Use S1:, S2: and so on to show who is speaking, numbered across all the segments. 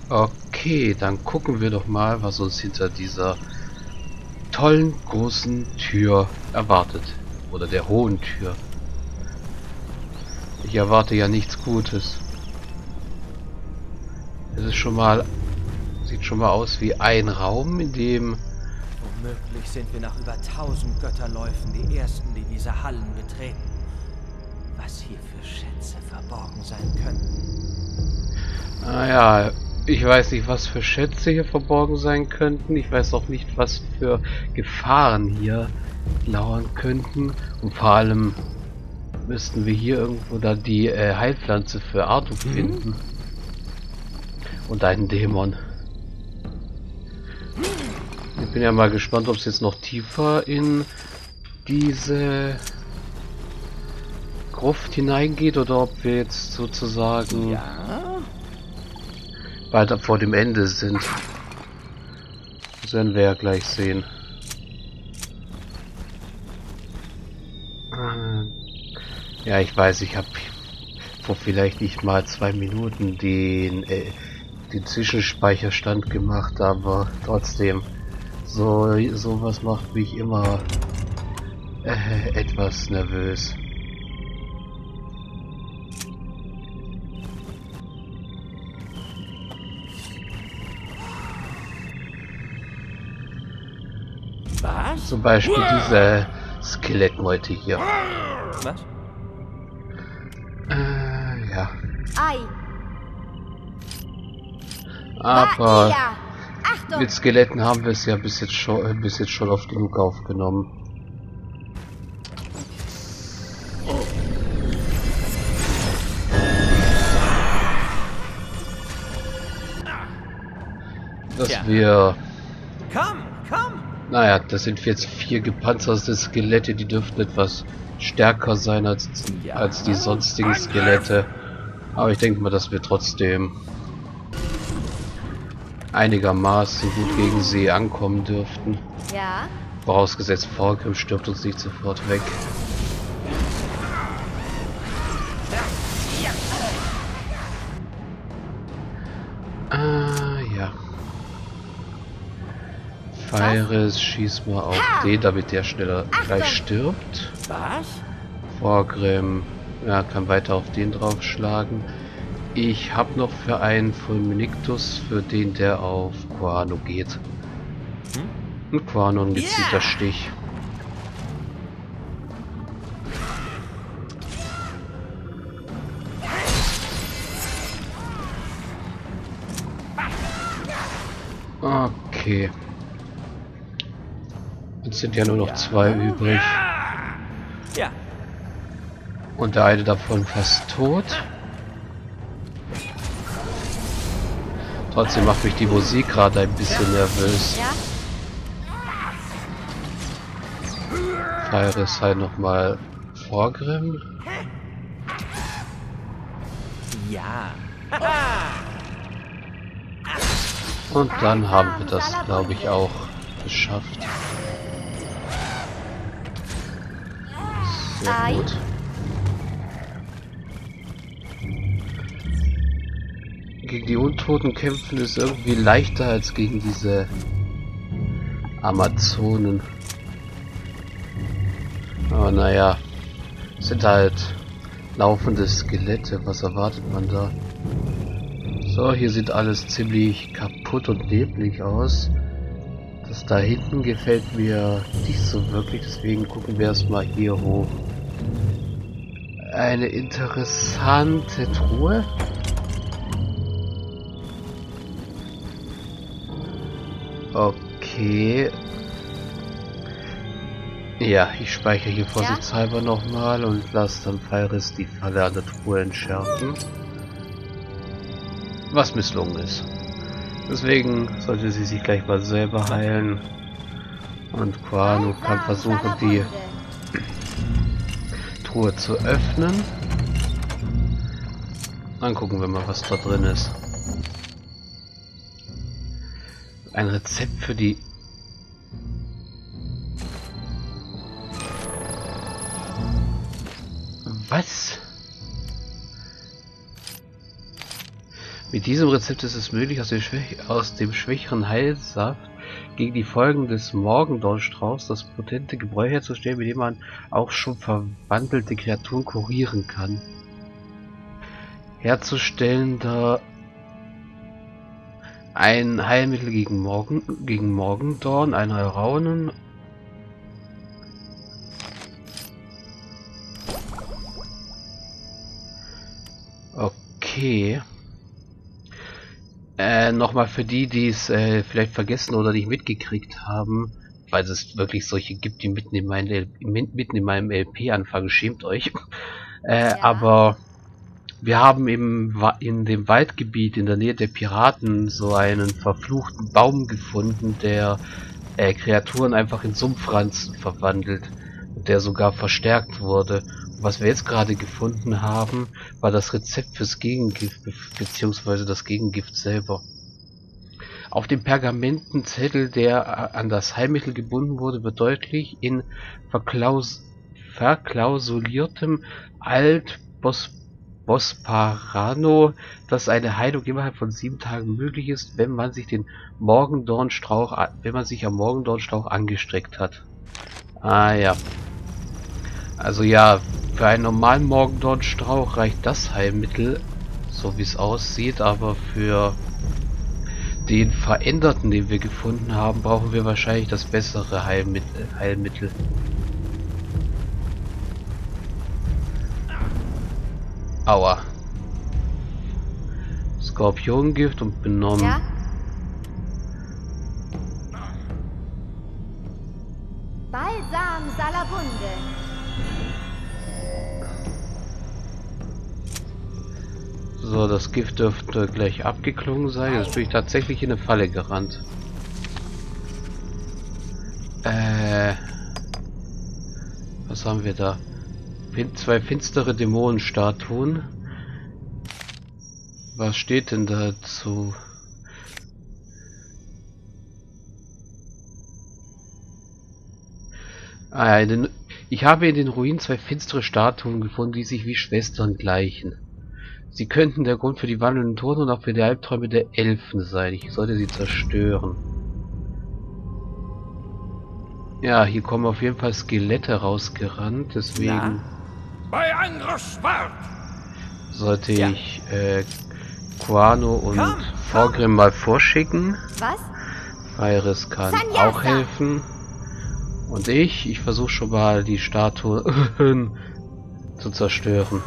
S1: Okay, dann gucken wir doch mal, was uns hinter dieser tollen großen Tür erwartet. Oder der hohen Tür. Ich erwarte ja nichts Gutes. Es ist schon mal, sieht schon mal aus wie ein Raum, in dem...
S2: Womöglich sind wir nach über 1000 Götterläufen die Ersten, die diese Hallen betreten. Was hier für Schätze verborgen sein könnten.
S1: Naja, ich weiß nicht, was für Schätze hier verborgen sein könnten. Ich weiß auch nicht, was für Gefahren hier lauern könnten. Und vor allem müssten wir hier irgendwo da die Heilpflanze für Arthur finden. Und einen Dämon. Ich bin ja mal gespannt, ob es jetzt noch tiefer in diese Gruft hineingeht oder ob wir jetzt sozusagen weiter vor dem Ende sind. Das werden wir ja gleich sehen. Ja, ich weiß, ich habe vor vielleicht nicht mal 2 Minuten den Zwischenspeicherstand gemacht, aber trotzdem, sowas macht mich immer etwas nervös.
S2: Was?
S1: Zum Beispiel diese Skelettmeute hier.
S2: Was?
S1: Ja.
S3: Ei.
S1: Aber
S3: Ja. Achtung.
S1: mit Skeletten haben wir es ja bis jetzt schon oft genug aufgenommen. Dass wir...
S2: Komm, komm!
S1: Naja, das sind jetzt 4 gepanzerte Skelette, die dürften etwas stärker sein als die sonstigen Skelette. Aber ich denke mal, dass wir trotzdem einigermaßen gut gegen sie ankommen dürften.
S3: Ja.
S1: Vorausgesetzt, Falcom stirbt uns nicht sofort weg. Ja. Fires, schieß mal auf den, damit der schneller gleich stirbt.
S2: Was?
S1: Vorgrim, ja, kann weiter auf den draufschlagen. Ich habe noch für einen Fulminictus, für den der auf Guano geht. Ein Guano, ein gezielter Stich. Okay. Jetzt sind ja nur noch 2 übrig.
S2: Ja.
S1: Und der eine davon fast tot. Trotzdem macht mich die Musik gerade ein bisschen nervös.
S3: Ja.
S1: Fire ist halt nochmal Vorgrim.
S2: Ja.
S1: Und dann haben wir das, glaube ich, auch geschafft. Sehr gut. Gegen die Untoten kämpfen ist irgendwie leichter als gegen diese Amazonen. Aber naja, sind halt laufende Skelette. Was erwartet man da? So, hier sieht alles ziemlich kaputt und neblig aus. Das da hinten gefällt mir nicht so wirklich, deswegen gucken wir erstmal hier hoch. Eine interessante Truhe. Okay. Ja, ich speichere hier vorsichtshalber nochmal und lasse dann Fires die Falle an der Truhe entschärfen. Was misslungen ist. Deswegen sollte sie sich gleich mal selber heilen. Und Guano kann versuchen, die Truhe zu öffnen. Dann gucken wir mal, was da drin ist. Ein Rezept für die... Was? Mit Mit diesem Rezept ist es möglich, aus dem schwächeren Heilsaft gegen die Folgen des Morgendornstrauchs das potente Gebräu herzustellen, mit dem man auch schon verwandelte Kreaturen kurieren kann. Herzustellen da ein Heilmittel gegen Morgendorn, einer Raunen. Okay. Nochmal für die, die es vielleicht vergessen oder nicht mitgekriegt haben, weil es wirklich solche gibt, die mitten in meinem LP anfangen, schämt euch.
S3: Ja.
S1: Aber wir haben in dem Waldgebiet in der Nähe der Piraten so einen verfluchten Baum gefunden, der Kreaturen einfach in Sumpfranzen verwandelt und der sogar verstärkt wurde. Und was wir jetzt gerade gefunden haben, war das Rezept fürs Gegengift beziehungsweise das Gegengift selber. Auf dem Pergamentenzettel, der an das Heilmittel gebunden wurde, wird deutlich in verklausuliertem Alt-Bosparano, dass eine Heilung innerhalb von 7 Tagen möglich ist, wenn man sich am Morgendornstrauch angestreckt hat. Ah ja. Also ja, für einen normalen Morgendornstrauch reicht das Heilmittel, so wie es aussieht, aber für den veränderten, den wir gefunden haben, brauchen wir wahrscheinlich das bessere Heilmittel. Aua. Skorpiongift und benommen.
S3: Ja? Balsam Salabunde.
S1: So, das Gift dürfte gleich abgeklungen sein. Jetzt bin ich tatsächlich in eine Falle gerannt. Was haben wir da? 2 finstere Dämonenstatuen. Was steht denn dazu? Ah ja, ich habe in den Ruinen 2 finstere Statuen gefunden, die sich wie Schwestern gleichen. Sie könnten der Grund für die wandelnden Toten und auch für die Albträume der Elfen sein. Ich sollte sie zerstören. Ja, hier kommen auf jeden Fall Skelette rausgerannt, deswegen
S2: Bei Angriffswort!
S1: sollte ich Quano und Vorgrim mal vorschicken.
S3: Was?
S1: Freiris kann
S3: Sanjasa.
S1: auch helfen. Und ich versuche schon mal die Statuen zu zerstören.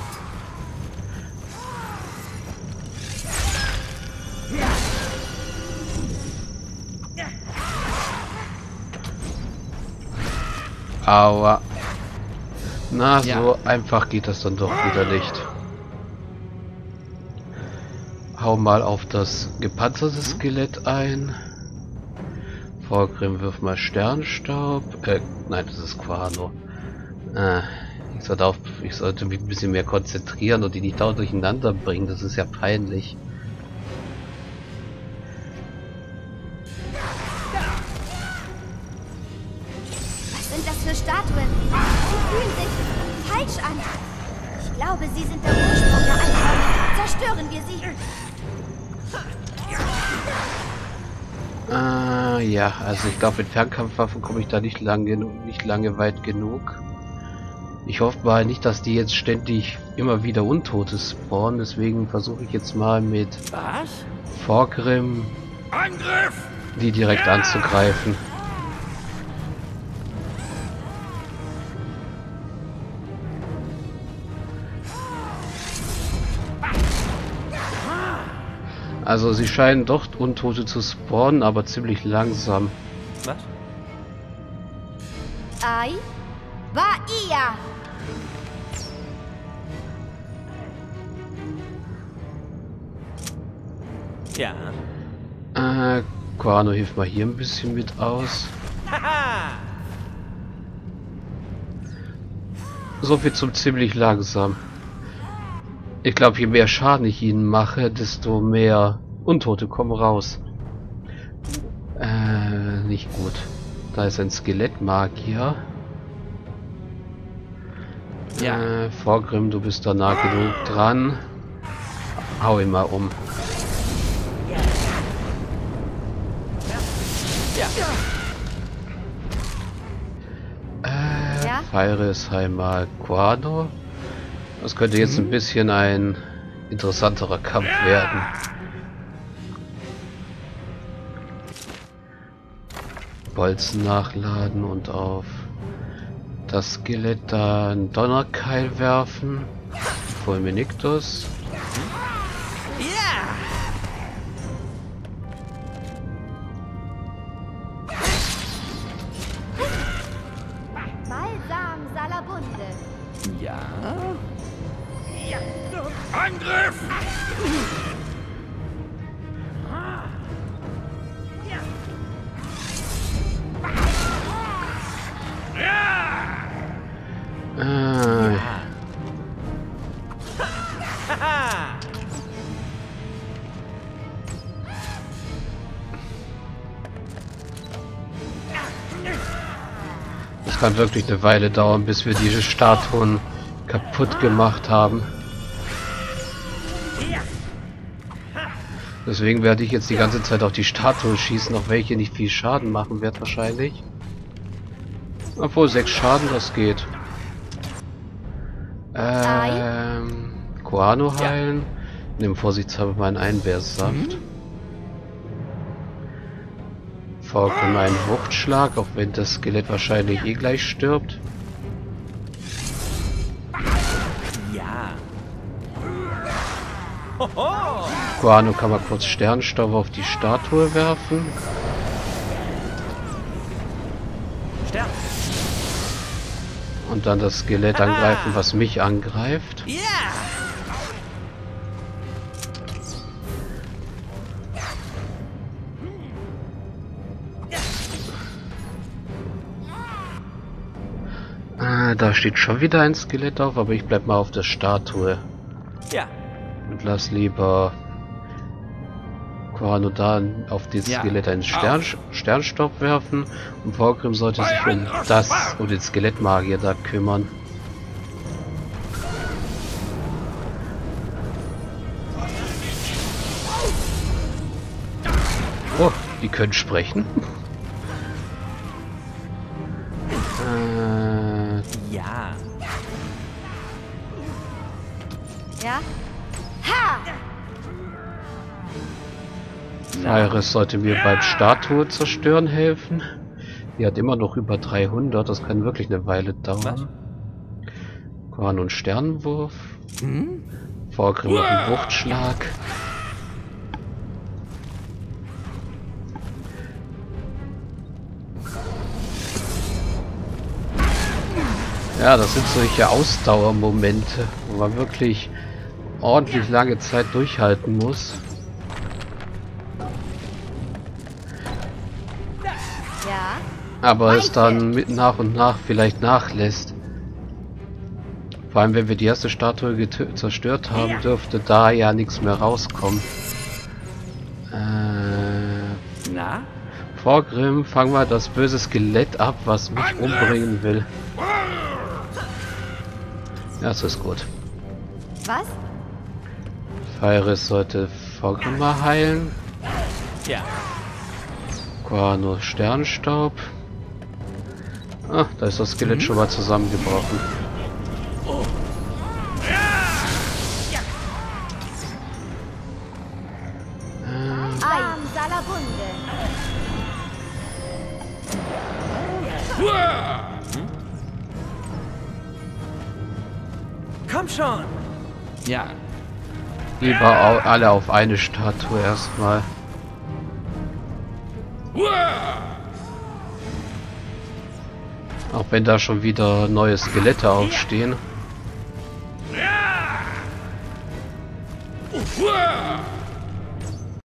S1: Aua. Na, so einfach geht das dann doch wieder nicht. Hau mal auf das gepanzerte Skelett ein. Vorgrim wirft mal Sternstaub. Nein, das ist Quano. Ich sollte mich ein bisschen mehr konzentrieren und die nicht dauernd durcheinander bringen. Das ist ja peinlich.
S3: Was sind das für Statuen? Sie fühlen sich falsch an. Ich glaube, sie sind der Ursprung der Albträume. Zerstören wir sie.
S1: Ja, also ich glaube, mit Fernkampfwaffen komme ich da nicht lange weit genug. Ich hoffe mal nicht, dass die jetzt ständig immer wieder Untote spawnen, deswegen versuche ich jetzt mal mit Vorgrim die direkt anzugreifen. Also sie scheinen doch Untote zu spawnen, aber ziemlich langsam.
S2: Was?
S3: Ai, Baia.
S2: Ja.
S1: Quano hilft mal hier ein bisschen mit aus. So viel zum ziemlich langsam. Ich glaube, je mehr Schaden ich ihnen mache, desto mehr Untote kommen raus. Nicht gut. Da ist ein Skelettmagier.
S2: Ja.
S1: Vorgrim, du bist da nah genug dran. Hau ihn mal um.
S3: Ja?
S1: Feiresheimer Guano. Das könnte jetzt ein bisschen ein interessanterer Kampf werden. Bolzen nachladen und auf das Skelett da einen Donnerkeil werfen. Fulminictus.
S3: Balsam Salabunde.
S2: Ja?
S4: Angriff!
S1: Es kann wirklich eine Weile dauern, bis wir diese Statuen kaputt gemacht haben. Deswegen werde ich jetzt die ganze Zeit auf die Statuen schießen, auf welche nicht viel Schaden machen wird wahrscheinlich. Obwohl 6 Schaden, das geht. Guano heilen. Nimm vorsichtshalber meinen Einbeersaft. Vorkommen einen Wuchtschlag, auch wenn das Skelett wahrscheinlich eh gleich stirbt.
S2: Ja.
S1: Guano kann mal kurz Sternstaub auf die Statue werfen.
S2: Stern.
S1: Und dann das Skelett angreifen, was mich angreift.
S2: Ja.
S1: Da steht schon wieder ein Skelett auf, aber ich bleib mal auf der Statue.
S2: Ja.
S1: Und lass lieber Guano da auf dieses Skelett einen Sternstaub werfen. Und Vorgrim sollte sich um den Skelettmagier da kümmern. Oh, die können sprechen.
S2: Ja.
S3: Ja? Ha!
S1: Iris sollte mir beim Statue zerstören helfen. Die hat immer noch über 300, das kann wirklich eine Weile dauern. Guano und Sternenwurf. Vorgrim noch einen Wuchtschlag. Ja, das sind solche Ausdauermomente, wo man wirklich ordentlich lange Zeit durchhalten muss.
S3: Ja?
S1: Aber es dann mit nach und nach vielleicht nachlässt. Vor allem, wenn wir die erste Statue zerstört haben, dürfte da ja nichts mehr rauskommen.
S2: Na?
S1: Vorgrim, fang mal das böse Skelett ab, was mich umbringen will. Ja, das ist gut.
S3: Was?
S1: Iris sollte Vorgrim mal heilen.
S2: Ja.
S1: Guano Sternstaub. Ah, da ist das Skelett schon mal zusammengebrochen.
S3: Balsam Salabunde.
S2: Komm schon. Ja.
S1: Lieber alle auf eine Statue erstmal. Auch wenn da schon wieder neue Skelette aufstehen.